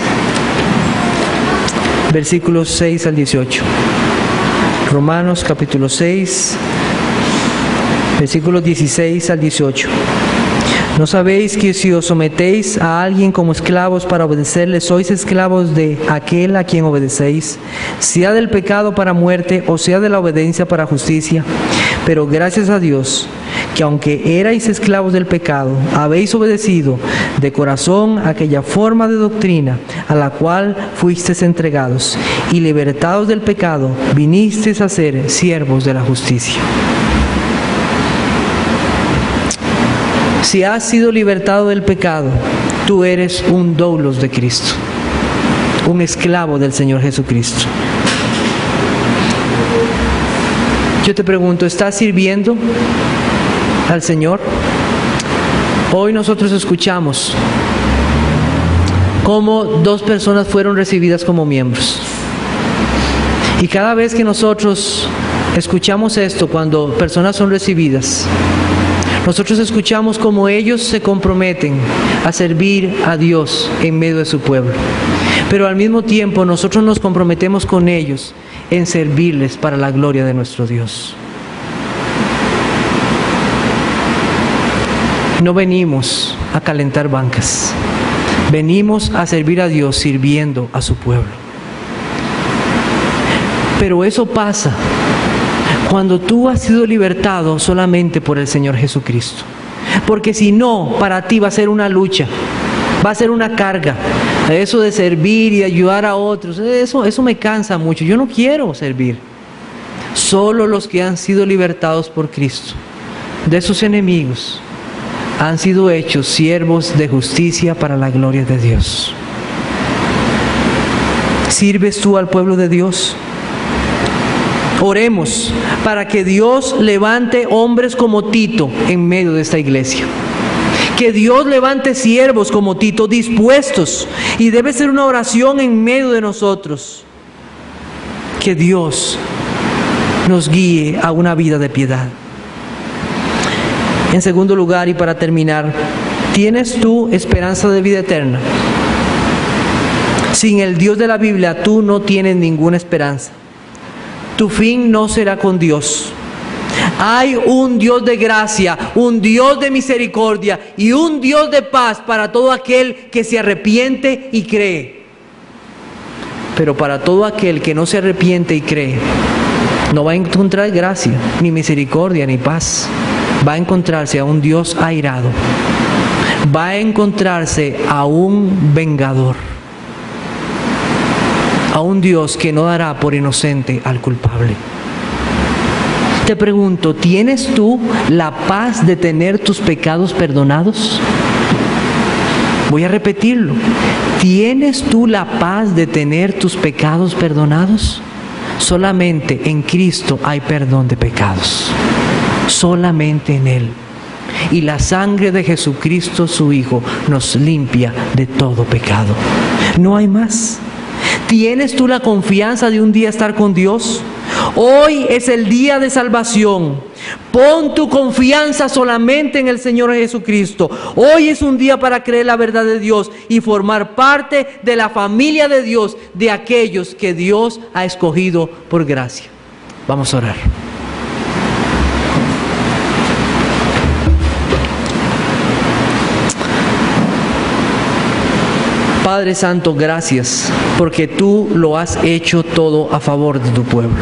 versículos seis al dieciocho. Romanos capítulo seis, versículos dieciséis al dieciocho. ¿No sabéis que si os sometéis a alguien como esclavos para obedecerle, sois esclavos de aquel a quien obedecéis, sea del pecado para muerte o sea de la obediencia para justicia? Pero gracias a Dios, que aunque erais esclavos del pecado, habéis obedecido de corazón aquella forma de doctrina a la cual fuisteis entregados, y libertados del pecado, vinisteis a ser siervos de la justicia. Si has sido libertado del pecado, tú eres un doulos de Cristo, un esclavo del Señor Jesucristo. Yo te pregunto, ¿estás sirviendo al Señor? Hoy nosotros escuchamos cómo dos personas fueron recibidas como miembros. Y cada vez que nosotros escuchamos esto, cuando personas son recibidas, nosotros escuchamos cómo ellos se comprometen a servir a Dios en medio de su pueblo. Pero al mismo tiempo nosotros nos comprometemos con ellos en servirles para la gloria de nuestro Dios. No venimos a calentar bancas, venimos a servir a Dios sirviendo a su pueblo. Pero eso pasa cuando tú has sido libertado solamente por el Señor Jesucristo. Porque si no, para ti va a ser una lucha, va a ser una carga, Eso de servir y ayudar a otros, eso, eso me cansa mucho. Yo no quiero servir. Solo los que han sido libertados por Cristo de sus enemigos han sido hechos siervos de justicia para la gloria de Dios. ¿Sirves tú al pueblo de Dios? Oremos para que Dios levante hombres como Tito en medio de esta iglesia. Que Dios levante siervos como Tito dispuestos, y debe ser una oración en medio de nosotros. Que Dios nos guíe a una vida de piedad. En segundo lugar, y para terminar, ¿tienes tú esperanza de vida eterna? Sin el Dios de la Biblia, tú no tienes ninguna esperanza. Tu fin no será con Dios. Hay un Dios de gracia, un Dios de misericordia y un Dios de paz para todo aquel que se arrepiente y cree. Pero para todo aquel que no se arrepiente y cree, no va a encontrar gracia, ni misericordia, ni paz. Va a encontrarse a un Dios airado. Va a encontrarse a un vengador. A un Dios que no dará por inocente al culpable. Te pregunto, ¿tienes tú la paz de tener tus pecados perdonados? Voy a repetirlo. ¿Tienes tú la paz de tener tus pecados perdonados? Solamente en Cristo hay perdón de pecados. Solamente en Él. Y la sangre de Jesucristo, su Hijo, nos limpia de todo pecado. No hay más. ¿Tienes tú la confianza de un día estar con Dios? Hoy es el día de salvación. Pon tu confianza solamente en el Señor Jesucristo. Hoy es un día para creer la verdad de Dios y formar parte de la familia de Dios, de aquellos que Dios ha escogido por gracia. Vamos a orar. Padre Santo, gracias, porque tú lo has hecho todo a favor de tu pueblo.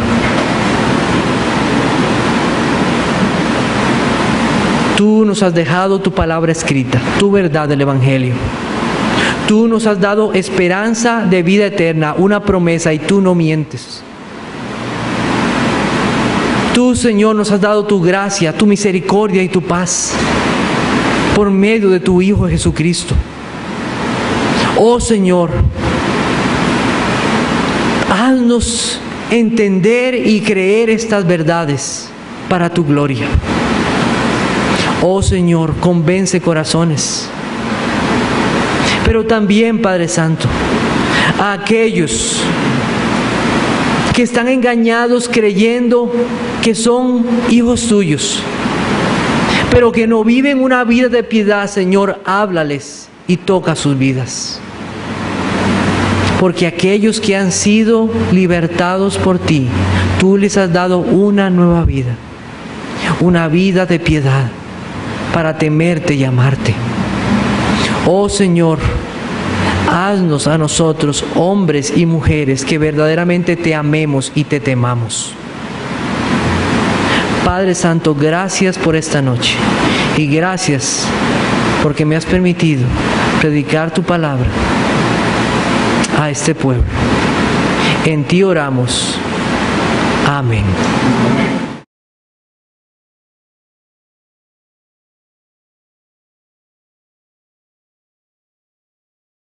Tú nos has dejado tu palabra escrita, tu verdad del Evangelio. Tú nos has dado esperanza de vida eterna, una promesa, y tú no mientes. Tú, Señor, nos has dado tu gracia, tu misericordia y tu paz por medio de tu Hijo Jesucristo. Oh Señor, haznos entender y creer estas verdades para tu gloria. Oh Señor, convence corazones. Pero también, Padre Santo, a aquellos que están engañados creyendo que son hijos tuyos, pero que no viven una vida de piedad, Señor, háblales y toca sus vidas. Porque aquellos que han sido libertados por ti, tú les has dado una nueva vida, una vida de piedad, para temerte y amarte. Oh Señor, haznos a nosotros hombres y mujeres que verdaderamente te amemos y te temamos. Padre Santo, gracias por esta noche y gracias porque me has permitido predicar tu palabra a este pueblo. En ti oramos. Amén.